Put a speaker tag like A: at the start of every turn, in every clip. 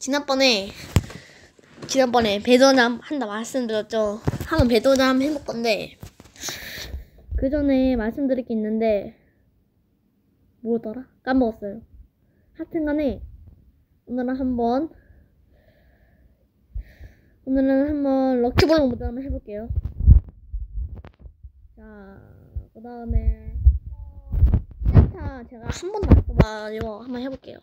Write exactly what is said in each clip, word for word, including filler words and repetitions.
A: 지난번에 지난번에 배도남 한다 말씀드렸죠. 한번 배도남 해볼 건데 그 전에 말씀드릴 게 있는데 뭐더라? 까먹었어요. 하여튼간에 오늘은 한번 오늘은 한번 럭키블럭 모드 한번 해볼게요. 자, 그 다음에 피나타 제가 한 번도 안 써봐요. 한번 해볼게요.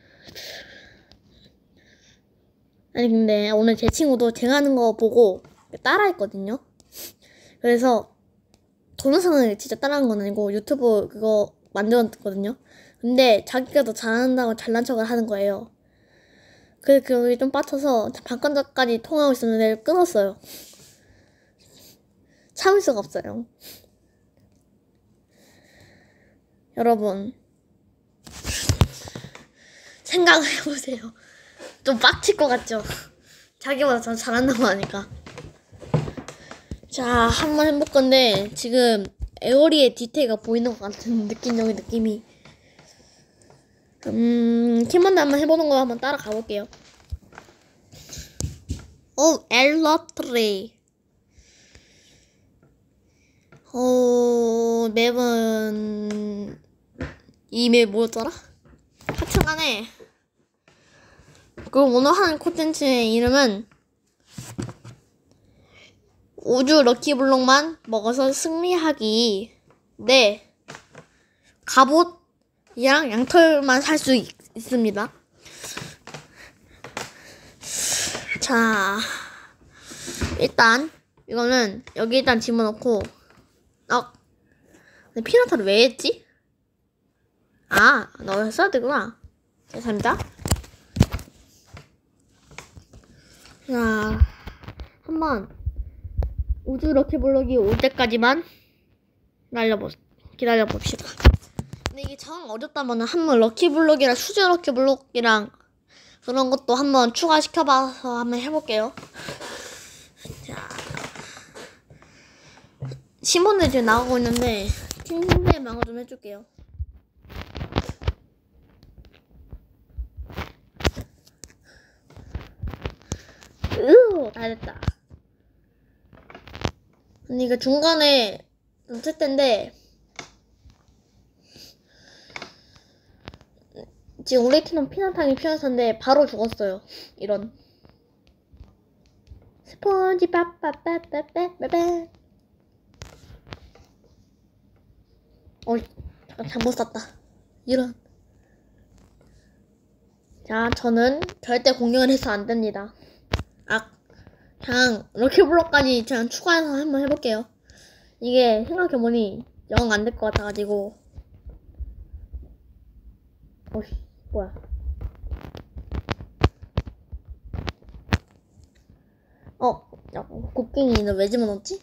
A: 아니 근데 오늘 제 친구도 제가 하는 거 보고 따라했거든요. 그래서 동영상을 진짜 따라한 건 아니고 유튜브 그거 만들었거든요. 근데 자기가 더 잘한다고 잘난 척을 하는 거예요. 그래서 그게 좀 빡쳐서 방금전까지 통화하고 있었는데 끊었어요. 참을 수가 없어요. 여러분 생각을 해보세요. 좀 빡칠 것 같죠? 자기보다 더 잘한다고 하니까. 자, 한번 해볼 건데 지금 에어리의 디테일가 보이는 것 같은 느낌적인 느낌이. 음, 키먼드 한번 해보는 거 한번 따라가 볼게요. 오, 엘러트리. 어, 맵은 이 맵 뭐였더라? 하여튼간에 그 오늘 하는 콘텐츠의 이름은 우주 럭키블록만 먹어서 승리하기. 네, 갑옷이랑 양털만 살 수 있습니다. 자, 일단 이거는 여기 일단 집어넣고. 어, 근데 피나타를 왜 했지? 아, 넣어서 써야 되구나. 죄송합니다. 자, 한번 우주 럭키블럭이 올 때까지만 날려보, 기다려봅시다. 근데 이게 정 어렵다면은 한번 럭키블럭이랑 수제 럭키블럭이랑 그런 것도 한번 추가시켜봐서 한번 해볼게요. 자, 신문들 지금 나가고 있는데 팀 상대 방어 좀 해줄게요. 으, 다 됐다. 근데 이거 중간에 좀 쓸 텐데 지금 우리 팀은 피나탕이 피어서인데 바로 죽었어요. 이런 스펀지 빠빠빠빠빠빠. 어이, 잠깐 잘못 샀다. 이런. 자, 저는 절대 공격을 해서 안 됩니다. 아, 그냥 럭키블럭까지 그냥 추가해서 한번 해볼게요. 이게 생각해보니 영 안 될 것 같아가지고. 어이, 뭐야. 어, 야, 곡괭이 너 왜 집어넣었지?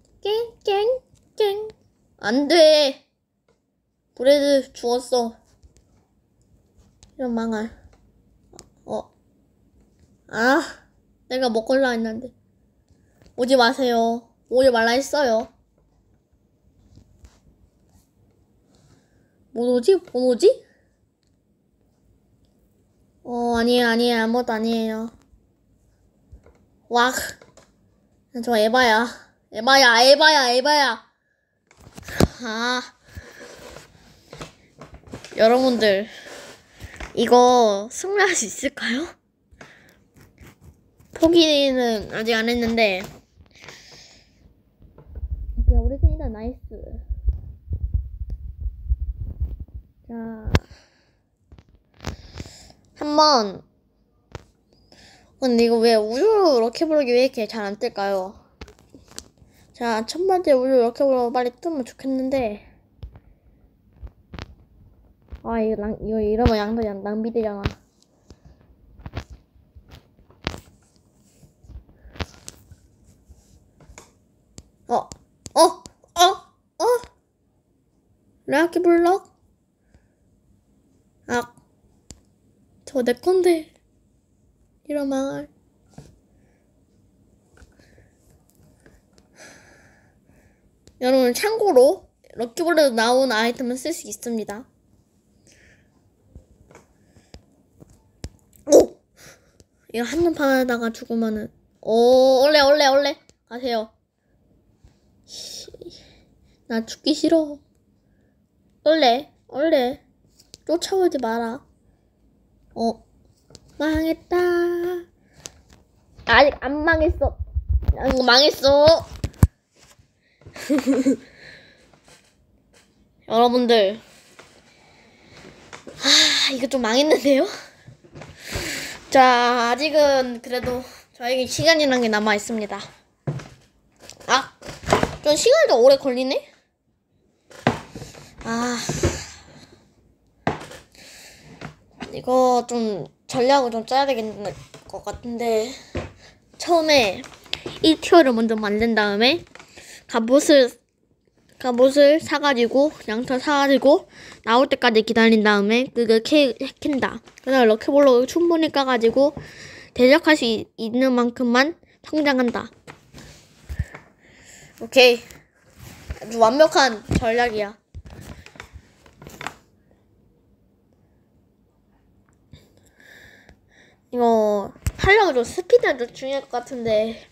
A: 깽깽깽. 안 돼. 브레드 죽었어. 이런 망할. 어. 아, 내가 먹을라 했는데. 오지 마세요. 오지 말라 했어요. 뭐 오지? 뭐 오지? 어, 아니에요, 아니에요. 아무것도 아니에요. 와, 저 에바야. 에바야, 에바야, 에바야. 아, 여러분들, 이거 승리할 수 있을까요? 포기는 아직 안 했는데. 오케이, 우리 팀 일단 나이스. 자, 한번. 근데 이거 왜 우주 럭키블럭이 왜 이렇게 잘 안 뜰까요? 자, 첫 번째 우주 럭키블럭 빨리 뜨면 좋겠는데. 아, 이거 랑, 이거 이러면 양도 양, 낭비되잖아. 어, 어, 어, 어? 럭키블럭? 아, 저거 내 건데. 이런 망할. 여러분 참고로 럭키블럭 나온 아이템을 쓸 수 있습니다. 오! 이거 한눈판에다가 죽으면은 오 올래 올래 올래 가세요. 나 죽기 싫어. 올래 올래 쫓아오지 마라. 어 망했다. 아직 안 망했어. 안 망했어. 여러분들 아 이거 좀 망했는데요? 자 아직은 그래도 저에게 시간이란 게 남아 있습니다. 아 좀 시간이 더 오래 걸리네? 아 이거 좀 전략을 좀 짜야 되겠는 것 같은데 처음에 이 티어를 먼저 만든 다음에 갑옷을 갑옷을 사가지고 양털 사가지고 나올 때까지 기다린 다음에 그걸 캐, 캔다. 그다음에 럭키블록을 충분히 까가지고 대적할 수 있는 만큼만 성장한다. 오케이 아주 완벽한 전략이야. 이거 하려고 좀 스피드가 좀 중요할 것 같은데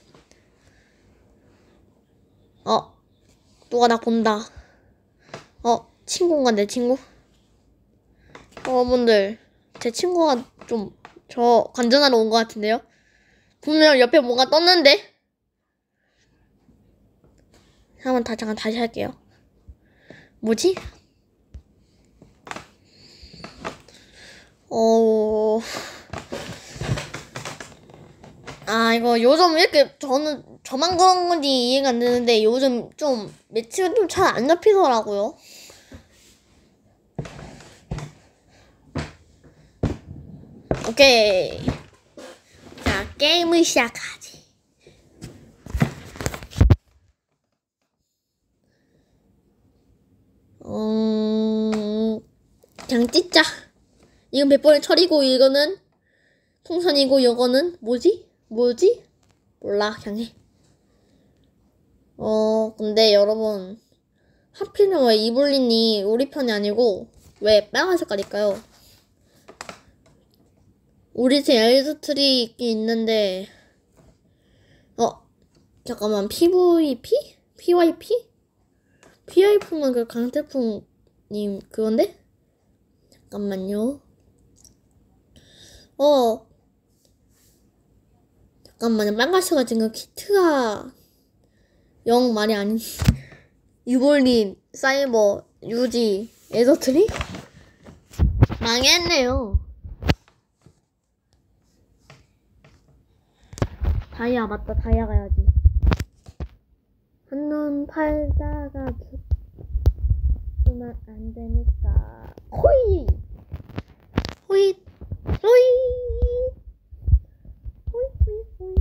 A: 어 누가 나 본다. 어 친구인가 내 친구? 여러분들 제 친구가 좀 저 관전하러 온 것 같은데요? 분명 옆에 뭔가 떴는데? 한번 다 잠깐 다시 할게요. 뭐지? 어... 아 이거 요즘 이렇게 저는 저만 그런 건지 이해가 안 되는데 요즘 좀 매치가 좀 잘 안 잡히더라고요. 오케이 자 게임을 시작하지. 음... 그냥 찢자. 이건 몇 번의 철이고 이거는 풍선이고 이거는 뭐지? 뭐지? 몰라 그냥 해. 어 근데 여러분 하필이면 왜 이블린이 우리 편이 아니고 왜 빨간 색깔일까요? 우리 팀 엘드트리 있긴 있는데 어 잠깐만 피브이피? 피와이피? 피와이피면 그 강태풍님 그건데? 잠깐만요. 어 잠깐만요. 빨간색가 지금 키트가 영 말이 아닌 유볼린 사이버 유지 에더트리? 망했네요. 다이아 맞다. 다이아 가야지. 한눈 팔다가 죽으면 안 되니까 호이 호이 호이 호이 호이 호이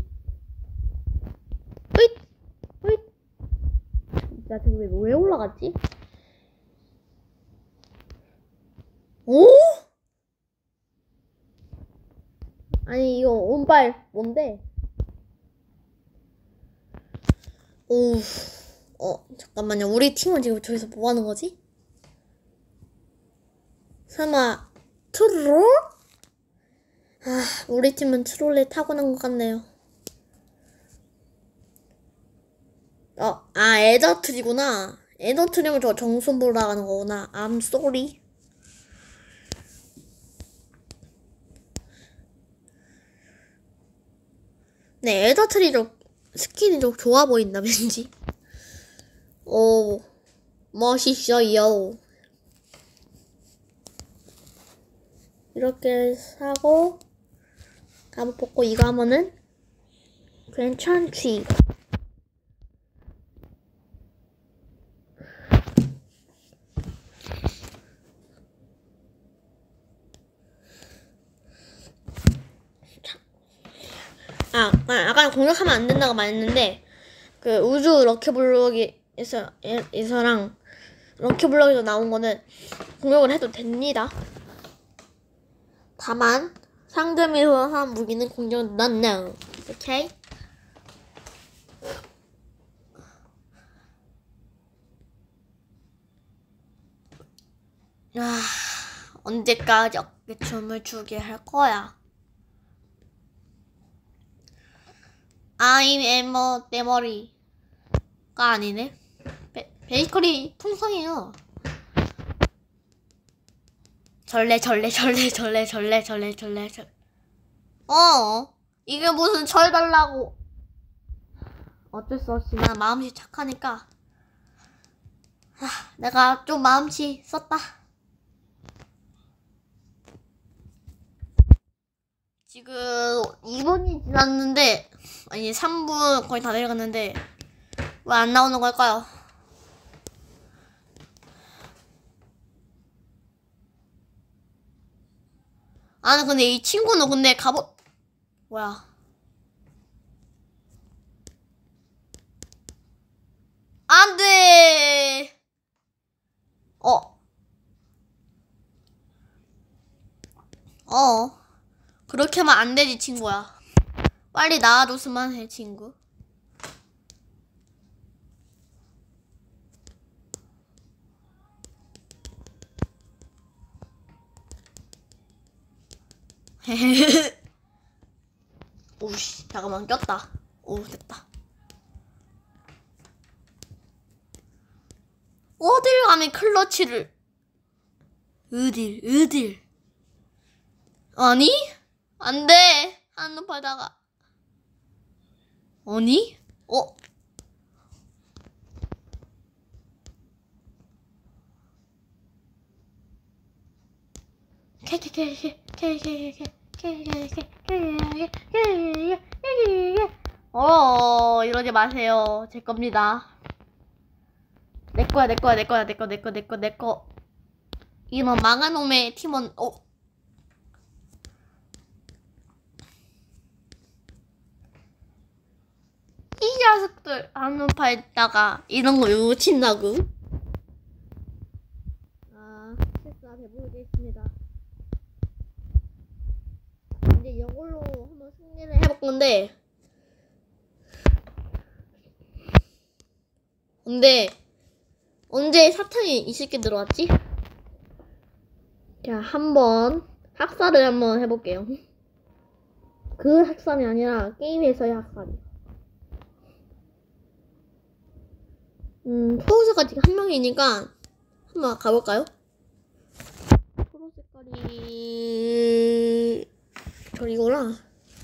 A: 호이 호이 나 저기 왜, 왜 올라갔지? 오? 아니 이거 운빨 뭔데? 오, 어 잠깐만요. 우리 팀은 지금 저기서 뭐 하는 거지? 설마 트롤? 아, 우리 팀은 트롤에 타고난 것 같네요. 어, 아 에더트리구나. 에더트리면 저 정수 보러 가는 거구나. I'm sorry. 네, 에더트리 좀 스킨이 좀 좋아 보인다 왠지. 오 멋있어요. 이렇게 사고 갑옷 벗고 이거 하면은 괜찮지. 아, 아까 공격하면 안 된다고 말했는데 그 우주 럭키블럭에서 에서랑 럭키블럭에서 나온 거는 공격을 해도 됩니다. 다만 상점에서 한 무기는 공격 not no. 오케이? 아, 언제까지 어깨춤을 추게 할 거야? I'm Emma 내 머리가 아니네. 베, 베이커리 풍성해요. 절레 절레 절레 절레 절레 절레 절레 절레. 어 이게 무슨 절 달라고. 어쩔 수 없이 난 마음씨 착하니까. 하, 내가 좀 마음씨 썼다. 지금 이 분이 지났는데, 아니 삼 분 거의 다 내려갔는데 왜 안 나오는 걸까요? 아니 근데 이 친구는 근데 갑옷 뭐야? 안돼. 어. 어. 그렇게 하면 안 되지 친구야. 빨리 나와줬으면 해 친구. 오씨 잠깐만 꼈다. 오 됐다. 어딜 감히 클러치를. 어딜 어딜. 아니 안돼. 한눈 팔다가. 아니 어 어 이러지 마세요. 제 겁니다. 내 거야 내 거야 내 거야 내 거 내 거 내 거 내 거. 이놈 망한 놈의 팀원. 어 이 자식들 한눈 팔다가 이런 거 요친다고. 아 실수가 배부르겠습니다. 이제 이걸로 한번 승리를 해볼 건데, 근데 언제 사탕이 이 새끼 들어왔지? 자 한번 학살을 한번 해볼게요. 그 학살이 아니라 게임에서의 학살이. 음 초록색깔 지금 한 명이니까 한번 가볼까요? 초록색깔이 저리구나.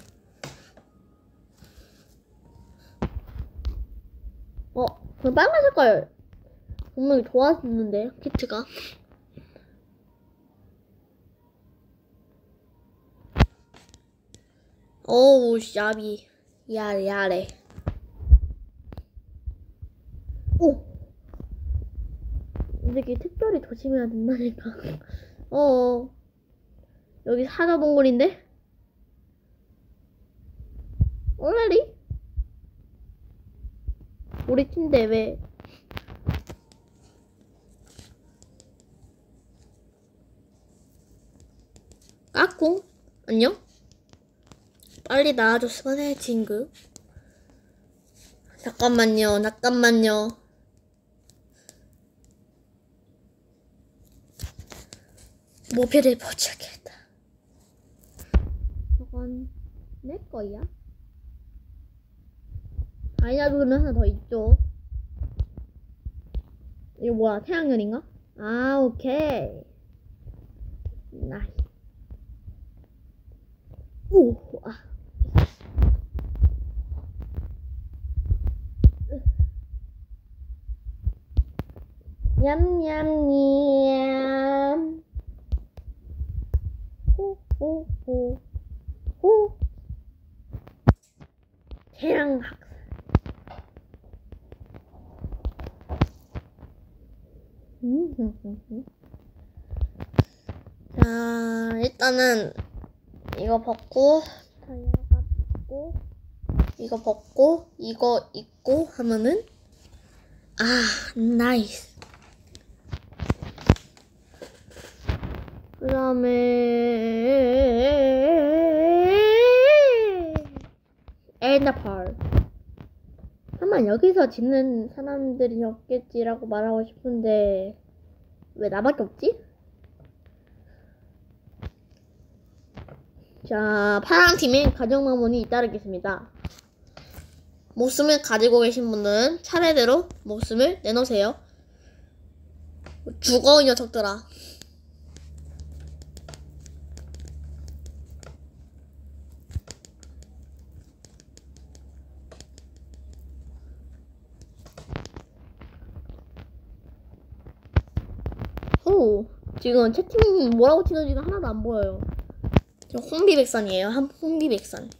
A: 어 그럼 빨간 색깔 분명히 좋았는데 키트가. 어우 샤비 야래 야래. 오! 이 새끼 특별히 조심해야 된다니까. 어어 여기 사자 동굴인데? 얼레리? 우리 팀인데 왜 까꿍? 안녕? 빨리 나와줬으면 해 친구. 잠깐만요 잠깐만요. 모피를 포착했다. 저건 내 거야? 다이아몬드는 하나 더 있죠. 이거 뭐야 태양열인가? 아 오케이 나이스. 오 아. 냠냠냠. 호호호 호. 태양 학살. 자 일단은 이거 벗고 다이아 갖고 이거 벗고 이거 입고 하면은 아 나이스. 그 다음에 엔더펄. 아마 여기서 짓는 사람들이 없겠지라고 말하고 싶은데 왜 나밖에 없지? 자 파란 팀의 가정망원이 잇따르겠습니다. 목숨을 가지고 계신 분들은 차례대로 목숨을 내놓으세요. 죽어, 이 녀석들아. 오, 지금 채팅 뭐라고 치는지가 하나도 안 보여요. 저 혼비백산이에요. 한 혼비백산.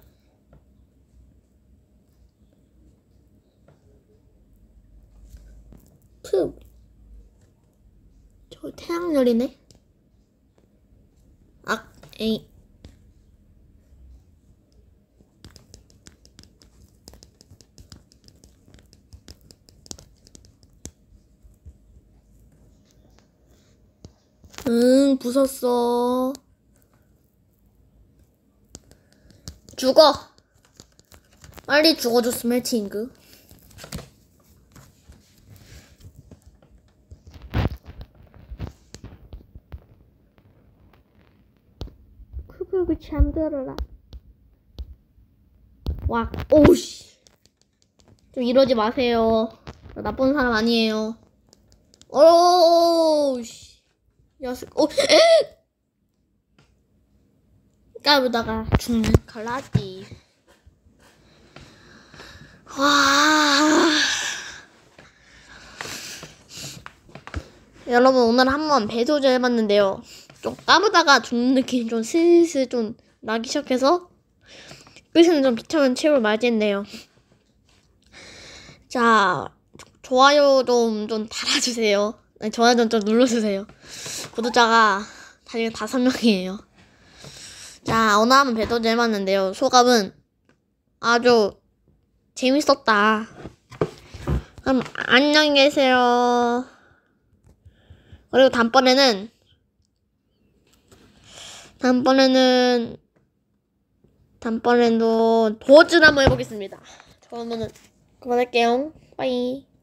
A: 프. 저 태양열이네. 악, 에이. 응, 부쉈어. 죽어. 빨리 죽어줘, 스멜팅그. 그걸 잠들어라. 와, 오우씨. 좀 이러지 마세요. 저 나쁜 사람 아니에요. 오우씨. 야스, 오, 까부다가 죽는 갈라지. 와. 여러분, 오늘 한번 배도저 해봤는데요. 좀 까부다가 죽는 느낌이 좀 슬슬 좀 나기 시작해서 끝은 좀 비참한 최후를 맞이했네요. 자, 좋아요 좀, 좀 달아주세요. 아니, 좋아요 좀, 좀 눌러주세요. 구독자가 다시 다섯 명이에요. 자, 오늘 한번 배도저 해봤는데요. 소감은 아주 재밌었다. 그럼 안녕히 계세요. 그리고 다음번에는 다음번에는 다음번에도 도어즈를 한번 해보겠습니다. 그러면은 그만할게요. 빠이.